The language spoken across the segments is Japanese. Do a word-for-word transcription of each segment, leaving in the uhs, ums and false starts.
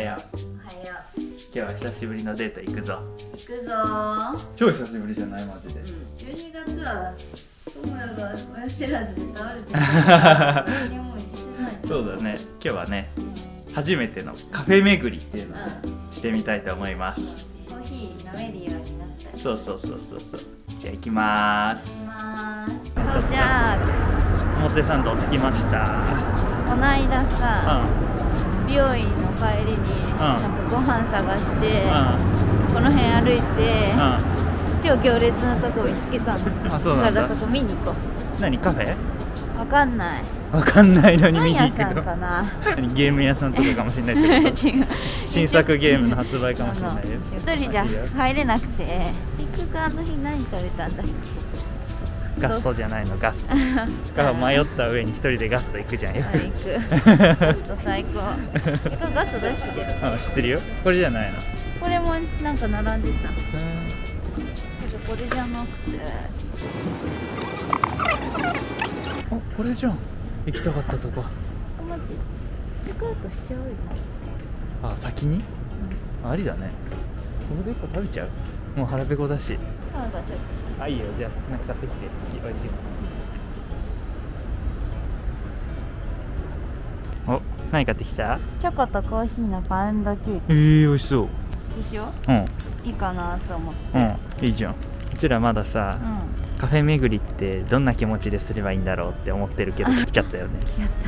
よう。 おはよう。 今日は久しぶりのデート行くぞ。 行くぞー。 超久しぶりじゃないマジで。 うん、じゅうにがつは友也が親知らずで倒れてるから何も行ってない。 そうだね。今日はね、初めてのカフェ巡りっていうのをしてみたいと思います。 コーヒー飲めるようになったり。 そうそうそうそうそう。じゃあ行きまーす。 行きまーす。そうじゃあ表参道着きました。 こないださ、 う美容院の帰りになんかご飯探して、 んうんこの辺歩いて、 うん。 超行列なとこ見つけたの。 あ、そうなんだ。 だからそこ見に行こ何カフェ？ う。わかんない。 わかんないのに見に行くパン屋さんかの。 な。 何ゲーム屋さんとかかもしれないってこと？ 違う。 新作ゲームの発売かもしれないよ。 一人じゃ入れなくて、結局あの日何食べたんだっけ。 ガストじゃないの、ガスト。が迷った上に一人でガスト行くじゃんよ。 行く。ガスト最高。え、これガスト出してる。 あ、知ってるよ。これじゃないの。 これもなんか並んでた。けどこれじゃなくて。 あ、これじゃん。行きたかったとこ。 あ、マジ。ピクッとしちゃうよ。 あ、先に？あ、ありだね。これで一個食べちゃう？もう腹ペコだし。 パンがチョイスした。 あ、いいよ。じゃあなんか買ってきて。好き、美味しいもん。お、何買ってきた？ チョコとコーヒーのパウンドケーキえー、美味しそう。 でしょ。 うんいいかなと思って。 うん、いいじゃん。うちらまださ、 うん。 カフェ巡りってどんな気持ちですればいいんだろうって思ってるけど来ちゃったよね。 来ちゃった。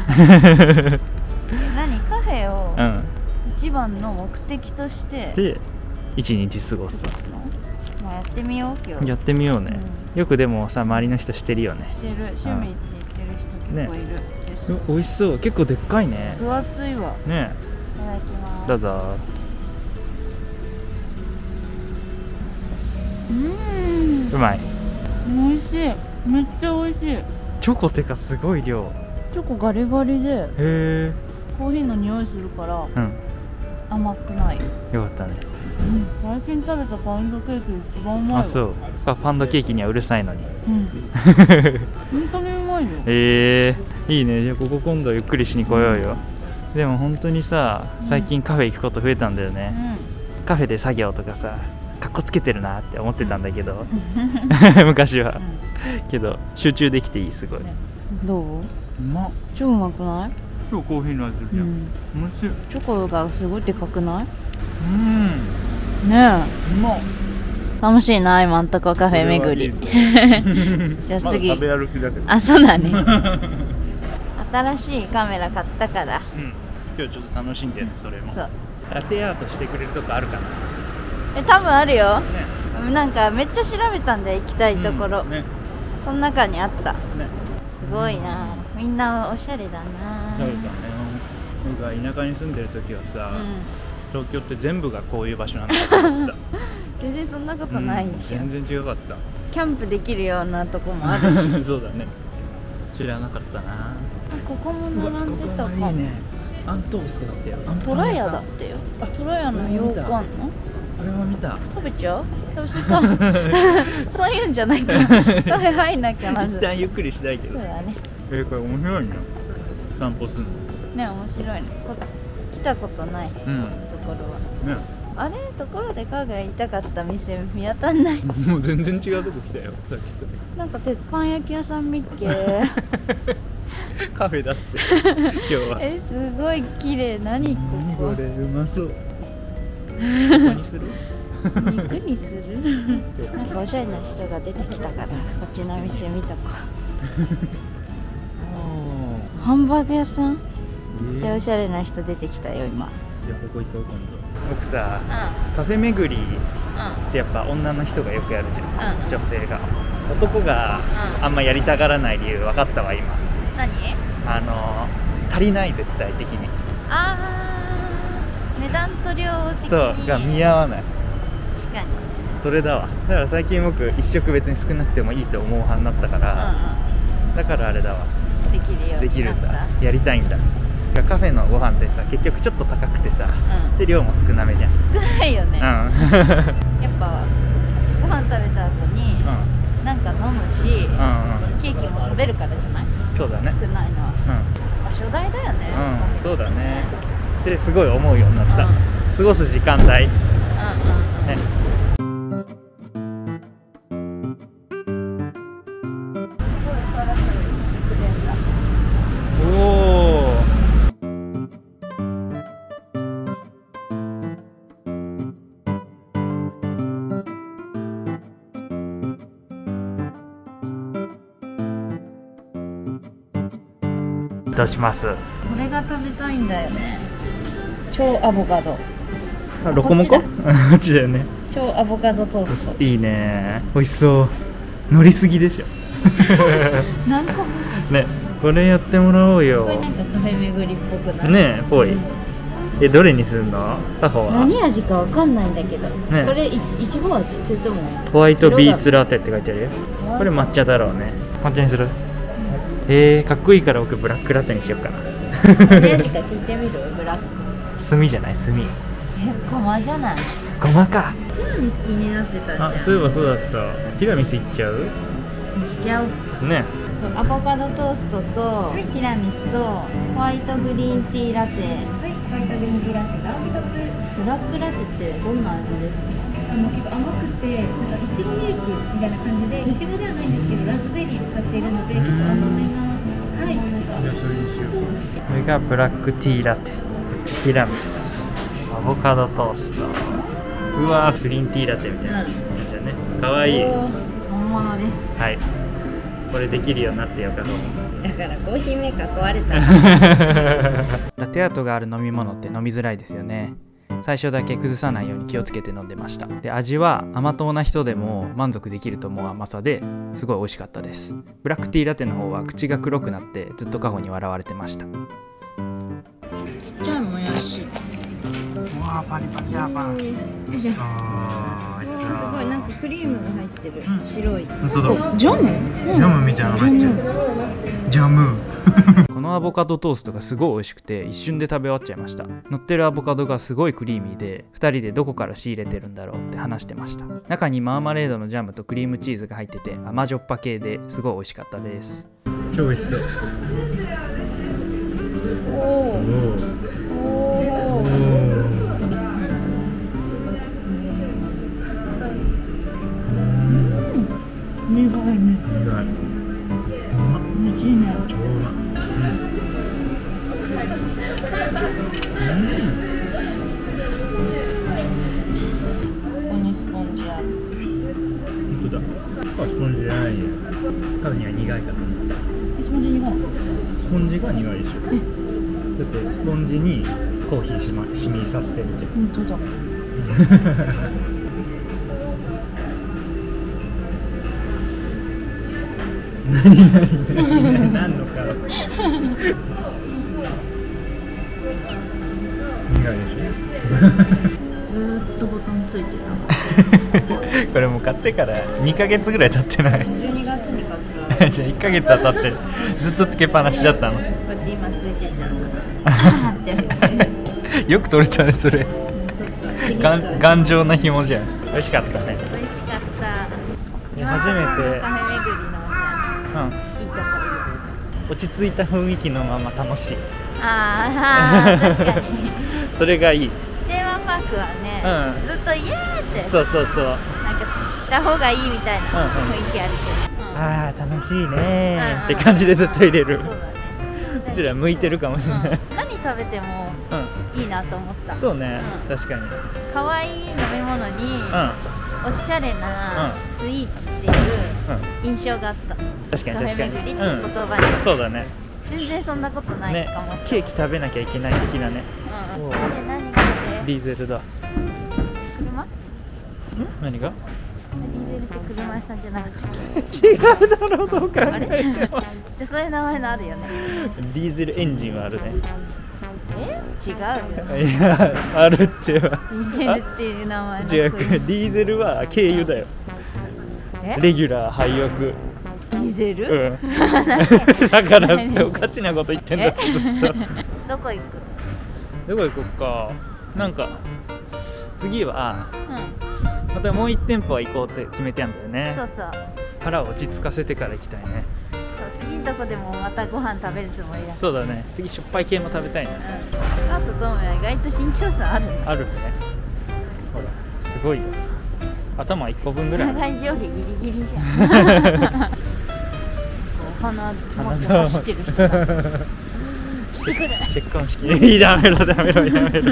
え、何カフェをうん。 一番の目的としてで一日過ごす。 過ごすの？まあやってみよう今日。 やってみようね、よくでもさ周りの人してるよね。 してる。趣味って言ってる人結構いる。です美味しそう。結構でっかいね。 分厚いわ。 ねいただきまえ、 す。 どうぞ。 うーん。 うまい。 美味しい。めっちゃ美味しい。 チョコてかすごい量。 チョコガリガリでへえ。 コーヒーの匂いするからうん、 甘くない。 よかったね。 うん。最近食べたパウンドケーキ一番うまいわ。 あ、そうあ、パンドケーキにはうるさいのに。 うん本当にうまいよ。 えー、いいね。じゃあここ今度ゆっくりしに来ようよ、うん、でも本当にさ最近カフェ行くこと増えたんだよね、うん、カフェで作業とかさかっこつけてるなって思ってたんだけど、うん、昔は、うん、けど集中できていい。すごい、ね、 どう？ うまっ。 超うまくない？ 超コーヒーの味じゃん、うん、おいしい。 チョコがすごいでかくない？ うんねえ、 うまっ。 楽しいな今んとこカフェ巡り。じゃあ次。 まだ食べ歩きだけど。 あ、そうだね。新しいカメラ買ったから。 うん。今日ちょっと楽しんでるね、それも。 そう。 ラテアートしてくれるとこあるかな。 え、多分あるよ。 ね。 なんかめっちゃ調べたんで行きたいところ。 うん、ね。 その中にあった。 ね。 すごいな。みんなおしゃれだな。 そうだね。僕が田舎に住んでる時はさ、うん、東京って全部がこういう場所なんだと思ってた。 全然そんなことないでしょ、うん、 全然違かった。 キャンプできるようなとこもあるし。 そうだね。知らなかったな。 ここも並んでたかも。 いいね。アントーストだったよ。 トラヤだってよ。トラヤの羊羹のあれも見た。 食べちゃう？食べすぎか。そういうんじゃないか。カフェ入んなきゃまず。 一旦ゆっくりしたいけど。 そうだね。 えー、これ面白いね。散歩するの。 ね、面白いね。こ来たことない、うん、ところは。ね。あれ、ところでかが言いたかった店見当たんない。 もう全然違うとこ来たよ。さっきと。 なんか鉄板焼き屋さん見っけ。 カフェだって今日は。 え、すごい綺麗。何ここ。 これうまそう。何にする？ 肉にする？なんかおしゃれな人が出てきたからこっちの店見とこう。ハンバーグ屋さん、めっちゃおしゃれな人出てきたよ今。 じゃあここ行こう今度。僕さ、うん、カフェ巡りってやっぱ女の人がよくやるじゃん、うん、女性が。男があんまやりたがらない理由分かったわ今。 何？ あの足りない、絶対的に。 あー、値段と量的にそうが見合わない。 確かにそれだわ。だから最近僕一食別に少なくてもいいと思う派になったから、うんうん、だからあれだわ。 できるよ。 できるんだ。やりたいんだ。カフェのご飯ってさ結局ちょっと高くてさ、うん、で量も少なめじゃん。 少ないよね、うん、やっぱご飯食べた後に、うん、なんか飲むし、うんうん、ケーキも食べるからじゃない？ そうだね。 少ないのは、うん、場所代だよね。 うん、そうだねってすごい思うようになった、うん。 過ごす時間帯、うんうん、ね。どうします？ これが食べたいんだよね。超アボカド。 あ、ロコモコ？こっちだよね。 超アボカドトースト。 いいね。美味しそう。乗りすぎでしょ。 何個も。 ね、これやってもらおうよ。 これなんかカフェ巡りっぽくない？ ねえ、ぽい。え、どれにするの？タホは。 何味かわかんないんだけど。 ね、 これいちご味？それともホワイトビーツラテって書いてあるよ。これ抹茶だろうね。抹茶にする？えー、かっこいいから僕ブラックラテにしようかな。 何味か聞いてみる？ブラック。 炭じゃない？炭。 え、ごまじゃない？ ごまか。 ティラミス気になってたじゃん。 あ、そういえばそうだった。ティラミスいっちゃう？ しちゃう。 ね。 アボカドトーストとティラミスとホワイトグリーンティーラテ。はい、ホワイトグリーンティーラテがひとつ。ブラックラテってどんな味ですか？ あの結構甘くて、なんかいちごミルクみたいな感じで、いちごではないんですけど、ラズベリー使っているので、結構甘めな、はい、なんか。 じゃあそれにしよう。これがブラックティーラテ、こっちティラミス、アボカドトースト。うわー、グリーンティーラテみたいな感じだね。かわいい。 本物です。 はい。これできるようになってよかと思う。 だからコーヒーメーカー壊れた。 ラテアートがある飲み物って飲みづらいですよね。最初だけ崩さないように気をつけて飲んでました。で、味は甘党な人でも満足できると思う甘さですごい美味しかったです。ブラックティーラテの方は口が黒くなってずっとカホに笑われてました。 ちっちゃいもやし。 うわー、パリパリジャーパン。 よいしょ。 あー、 すごいなんかクリームが入ってる、うん、白い。 本当だ。 ジャム？ ジャムみたいなの入ってる。ジャム。このアボカドトーストがすごい美味しくて一瞬で食べ終わっちゃいました。乗ってるアボカドがすごいクリーミーでふたりでどこから仕入れてるんだろうって話してました。中にマーマレードのジャムとクリームチーズが入ってて甘じょっぱ系ですごい美味しかったです。超美味しそう。おーおー苦いね。苦い。美味しいね。 超うまい。 ここにスポンジある。 本当だ。あ、スポンジじゃないよ。多分には苦いかと思った。 え、スポンジ苦い？ スポンジが苦いでしょ。だってスポンジにコーヒーしま染みさせてるじゃん。 本当だ。 何何何何の顔。苦いでしょ。 ずーっとボタンついてた。 これもう買ってからにかげつぐらい経ってない。 じゅうにがつに買った。 じゃあいっかげつは経ってずっとつけっぱなしだったの。 こうやって今ついてた。 よく取れたねそれ。頑頑丈な紐じゃん。美味しかったね。 美味しかった。 初めてカフェ巡りのうん、 いいところ。 落ち着いた雰囲気のまま楽しい。 ああ、確かに。 それがいい。 テーマパークはね、うん、ずっとイエーって。 そうそうそう。 なんかした方がいいみたいな雰囲気あるけど。うんうん、 ああ、楽しいねーって感じでずっと入れる。 そうだね。 こちら向いてるかもしれない。うん、 何食べてもいいなと思った。 そうね、 うん、 確かに。 可愛い飲み物に、うん、おしゃれなスイーツっていう印象があった。 確かに確かに。 カフェ巡りって言葉に、 うん、そうだね。 全然そんなことないかも、 ね、ケーキ食べなきゃいけない的なね。 うん、で何がディーゼルだ。 車？ん？ 何が？ ディーゼルって車屋さんじゃなくて違うだろう、どう考えても。 じゃあそういう名前のあるよね。 ディーゼルエンジンはあるね。 え？違うよね。 いや、あるっては。 ディーゼルっていう名前の。 違う、ディーゼルは軽油だよ。レギュラー、廃屋。 ディーゼル？ うん。だからっておかしなこと言ってんだってずっと。 どこ行く？ どこ行こっか。なんか次は、うん、またもう一店舗は行こうって決めてんだよね。 そうそう。 腹を落ち着かせてから行きたいね。 そう、次のとこでもまたご飯食べるつもりだ。 そうだね、次しょっぱい系も食べたいな。 うん。あとトモヤ意外と身長差あるね。 あるね。ほらすごいよ、頭いっこぶんぐらい。 互い上下ギリギリじゃん。鼻持って走ってる人が結婚式いい、ダメろダメろやめろ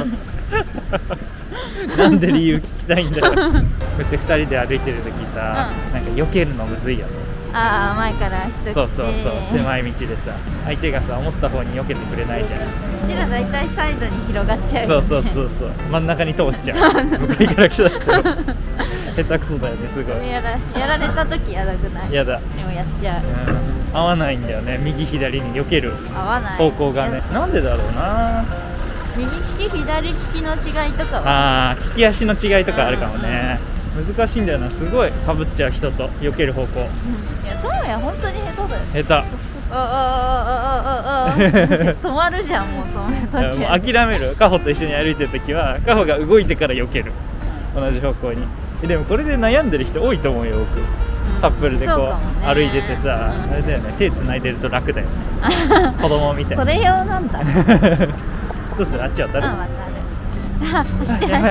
なんで理由聞きたいんだよこうやってふたりで歩いてる時さ、うん、なんか避けるのむずいよね。 ああ、前から人来て、 そうそうそう、狭い道でさ相手がさ思った方に避けてくれないじゃん。 うちら大体サイドに広がっちゃうよね。 そうそうそうそう、真ん中に通しちゃう。向かいから来た人下手くそだよね、すごい。 やらやられた時やだくない？ やだ。 でもやっちゃう、 うん、合わないんだよね、右左に避ける合わない方向がね。なんでだろうな。 右利き左利きの違いとかは、 ああ、利き足の違いとかあるかもね。難しいんだよな、すごいかぶっちゃう人と避ける方向。 いや、トモヤ本当に下手だよ。 下手。 あああああああ止まるじゃん、もうトモヤ途中。 もう諦める。カホと一緒に歩いてる時はカホが動いてから避ける、同じ方向に。でもこれで悩んでる人多いと思うよ、僕。カップルでこう歩いててさ、あれだよね、手つないでると楽だよね。子供みたいな。 それ用なんだ。 どうする？あっち渡る？ あ、渡る。あ、走って走って。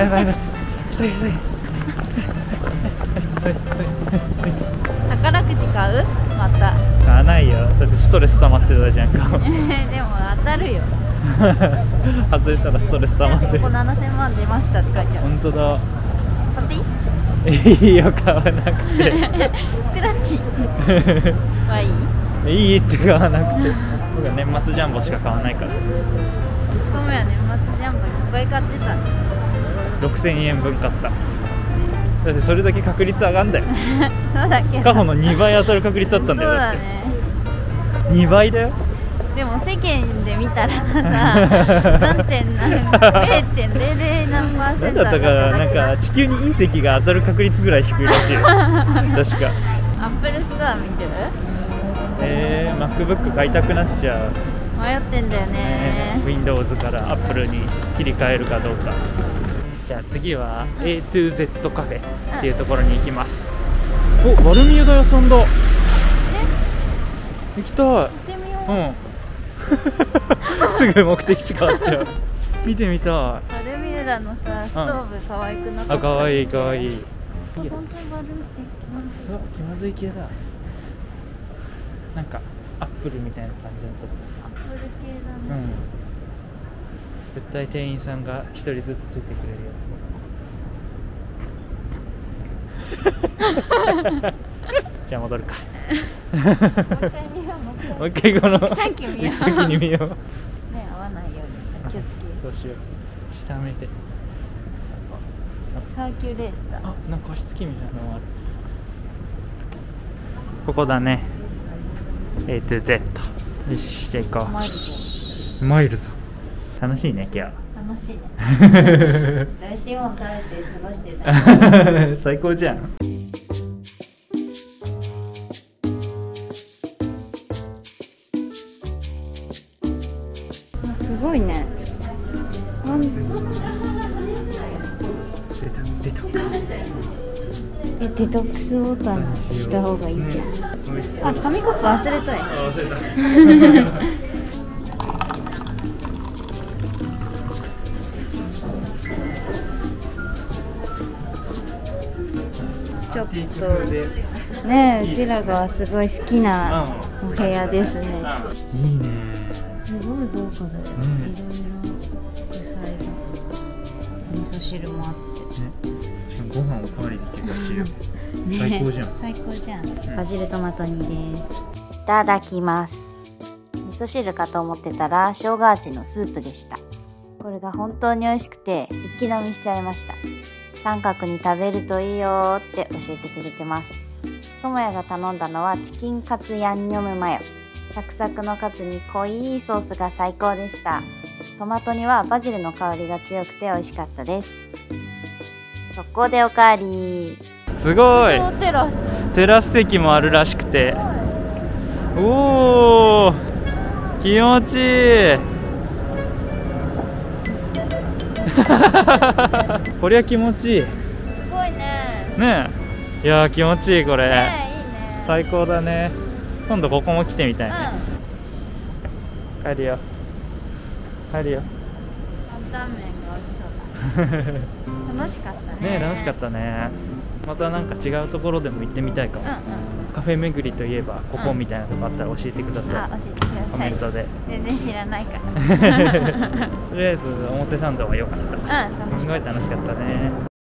宝くじ買う？また。 買わないよ。だってストレス溜まってたじゃんか。でも当たるよ。 外れたらストレス溜まってる。 ここななせんまん出ましたって書いてある。 本当だ。 買っていい？ いいよ、買わなくて。 スクラッチはいい？ いいって買わなくて。僕は年末ジャンボしか買わないから。 トモヤ年末ジャンボいっぱい買ってた。 ろくせんえんぶん買った。だってそれだけ確率上がんだよ。 そうだけど。 カホのにばい当たる確率あったんだよ。 そうだね。 にばいだよ。 でも世間で見たらさ、何点何 ゼロてんゼロゼロ 何パーセントだったかな、なんか地球に隕石が当たる確率ぐらい低いらしいよ。確か。 アップルストア見てる？ えー、MacBook 買いたくなっちゃう。 迷ってんだよね。 ね、Windows から Apple に切り替えるかどうか。じゃあ次は エートゥーゼット カフェっていうところに行きます。うん、お、バルミューダ屋さんだ。え？行きたい。 行ってみよう。 うん。すぐ目的地変わっちゃう。見てみたい。 バルミューダのさ、ストーブ可愛くなかった？ あ、可愛い可愛い。 本当にバルミューダ。うわ、気まずい系だ。なんかアップルみたいな感じのとこ。 アップル系だね。 うん。絶対店員さんが一人ずつついてくれるやつ。じゃあ戻るか。もう一回見よう。もう一回この行く時に見よう。 目合わないように気をつけ。 そうしよう。下見て。 サーキュレーター。 あ、なんか加湿器みたいなのある。ここだね。エートゥーゼット。よし、じゃあ行こう。 マイルド。マイルド。楽しいね、今日。 楽しいね。美味しいもん食べて過ごしてた。 最高じゃん。 すごいね。なん出た出た。 え、デトックスウォーターにした方がいいじゃん。あ、紙コップ忘れたよ。 忘れた。 ちょっとねえ、うちらがすごい好きなお部屋ですね。 いいね。 すごい豪華だよ。いろいろ副菜が、味噌汁もあって。 ね、しかもご飯おかわりできるらしいよ。 ね、 最高じゃん。 最高じゃん。バジルトマト煮です。いただきます。味噌汁かと思ってたら生姜味のスープでした。これが本当に美味しくて一気飲みしちゃいました。三角に食べるといいよって教えてくれてます。ともやが頼んだのはチキンカツヤンニョムマヨ。サクサクのカツに濃いソースが最高でした。トマトにはバジルの香りが強くて美味しかったです。速攻でおかわり。 すごい。 テラステラス席もあるらしくて、おお、気持ちいい。こりゃ気持ちいい。すごいね。 ねえ、いやー気持ちいいこれ。 ねえ、いいね。 最高だね。 今度ここも来てみたいね。 うん帰るよ帰るよ。 担々麺が美味しそうだ。楽しかったね。 ねえ楽しかったね。またなんか違うところでも行ってみたいかも。 うんうん。 カフェ巡りといえばここみたいなとこあったら教えてください、 あ、教えてくだコさい。 メントで。 全然知らないから。 とりあえず表参道は良かった。 うん、楽しかった。 すごい楽しかったね。